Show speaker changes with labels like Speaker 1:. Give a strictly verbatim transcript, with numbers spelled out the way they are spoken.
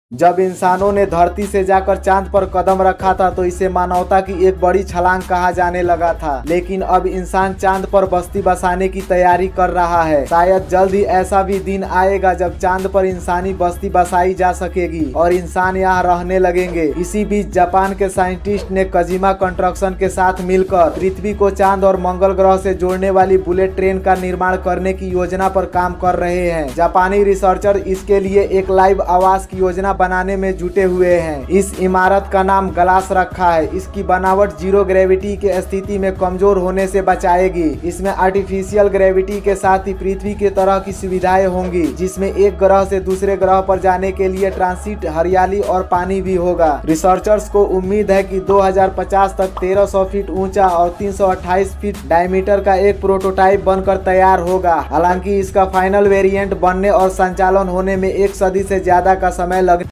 Speaker 1: जब इंसानों ने धरती से जाकर चांद पर कदम रखा था तो इसे मानवता की एक बड़ी छलांग कहा जाने लगा था। लेकिन अब इंसान चांद पर बस्ती बसाने की तैयारी कर रहा है। शायद जल्द ही ऐसा भी दिन आएगा जब चांद पर इंसानी बस्ती बसाई जा सकेगी और इंसान यहाँ रहने लगेंगे। इसी बीच जापान के साइंटिस्ट ने कजिमा कंस्ट्रक्शन के साथ मिलकर पृथ्वी को चांद और मंगल ग्रह से जोड़ने वाली बुलेट ट्रेन का निर्माण करने की योजना पर काम कर रहे हैं। जापानी रिसर्चर इसके लिए एक लाइव आवास की योजना बनाने में जुटे हुए हैं। इस इमारत का नाम ग्लास रखा है। इसकी बनावट जीरो ग्रेविटी के स्थिति में कमजोर होने से बचाएगी। इसमें आर्टिफिशियल ग्रेविटी के साथ ही पृथ्वी की तरह की सुविधाएं होंगी, जिसमें एक ग्रह से दूसरे ग्रह पर जाने के लिए ट्रांसिट, हरियाली और पानी भी होगा। रिसर्चर्स को उम्मीद है कि दो हज़ार पचास तक तेरह सौ फीट ऊंचा और तीन सौ अट्ठाईस फीट डायमीटर का एक प्रोटोटाइप बनकर तैयार होगा। हालांकि इसका फाइनल वेरिएंट बनने और संचालन होने में एक सदी से ज्यादा का समय लग